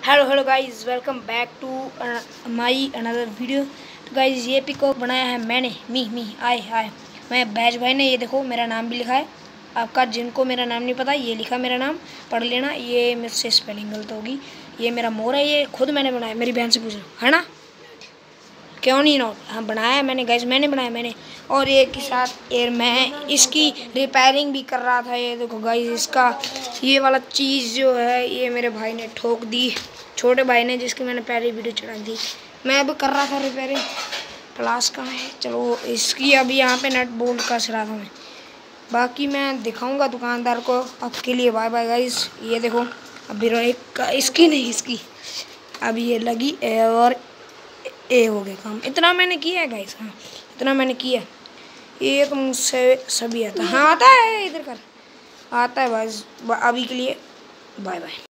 Hello guys, welcome back to my another video. तो guys ये peacock बनाया है मैंने, मी आए मैं बैज भाई ने। ये देखो मेरा नाम भी लिखा है। आपका जिनको मेरा नाम नहीं पता, ये लिखा मेरा नाम, पढ़ लेना। ये मुझसे स्पेलिंग गलत होगी। ये मेरा मोर है, ये खुद मैंने बनाया, मेरी बहन से पूछना है ना, क्यों नहीं नोट। हाँ बनाया मैंने गाइस, मैंने बनाया मैंने। और ये के साथ ये मैं इसकी रिपेयरिंग भी कर रहा था। ये देखो गाइस, इसका ये वाला चीज़ जो है ये मेरे भाई ने ठोक दी, छोटे भाई ने, जिसकी मैंने पहले वीडियो चढ़ाई थी। मैं अब कर रहा था रिपेयरिंग। क्लास का है, चलो इसकी अभी यहाँ पे नट बोल्ट कस रहा था मैं। बाकी मैं दिखाऊंगा दुकानदार को। आपके लिए बाय बाय गाइस। ये देखो अभी इसकी नहीं, इसकी अभी ये लगी और ए हो गया काम। इतना मैंने किया है गाइस। हाँ इतना मैंने किया। ये तो मुझसे सभी आता। हाँ आता है, इधर कर आता है बस। अभी के लिए बाय बाय।